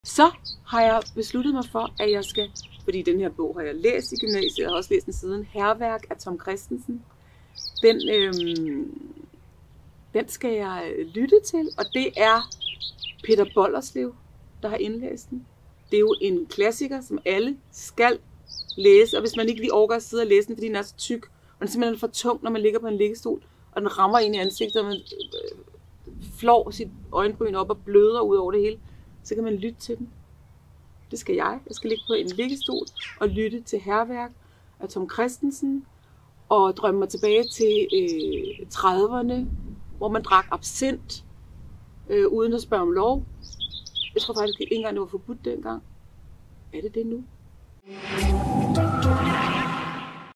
Så har jeg besluttet mig for, at jeg skal, fordi den her bog har jeg læst i gymnasiet, jeg har også læst den siden, Hærværk af Tom Kristensen. Den skal jeg lytte til, og det er Peter Bollerslev, der har indlæst den. Det er jo en klassiker, som alle skal læse, og hvis man ikke lige orker at sidde og læse den, fordi den er så tyk, og den er simpelthen for tung, når man ligger på en liggestol, og den rammer ind i ansigtet, og man flår sit øjenbryn op og bløder ud over det hele, så kan man lytte til den. Det skal jeg. Jeg skal ligge på en liggestol og lytte til Hærværk af Tom Kristensen, og drømme mig tilbage til 30'erne, hvor man drak absint, uden at spørge om lov. Jeg tror faktisk ikke engang, det var forbudt dengang. Er det det nu?